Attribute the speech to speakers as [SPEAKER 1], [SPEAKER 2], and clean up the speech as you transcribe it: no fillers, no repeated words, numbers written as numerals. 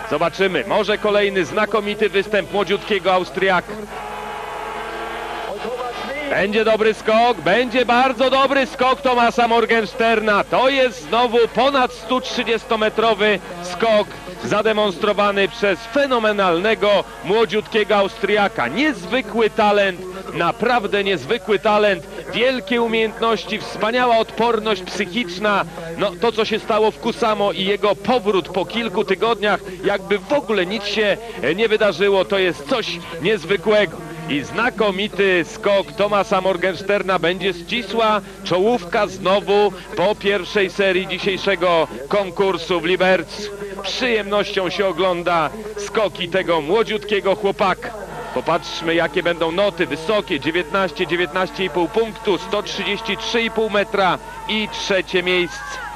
[SPEAKER 1] Zobaczymy, może kolejny znakomity występ młodziutkiego Austriaka. Będzie dobry skok, będzie bardzo dobry skok Thomasa Morgensterna. To jest znowu ponad 130-metrowy skok zademonstrowany przez fenomenalnego młodziutkiego Austriaka. Niezwykły talent, naprawdę niezwykły talent, wielkie umiejętności, wspaniała odporność psychiczna. No to, co się stało w Kusamo i jego powrót po kilku tygodniach, jakby w ogóle nic się nie wydarzyło, to jest coś niezwykłego. I znakomity skok Thomasa Morgensterna, będzie ścisła czołówka znowu po pierwszej serii dzisiejszego konkursu w Libercu. Przyjemnością się ogląda skoki tego młodziutkiego chłopaka. Popatrzmy, jakie będą noty wysokie: 19,5 punktu, 133,5 metra i trzecie miejsce.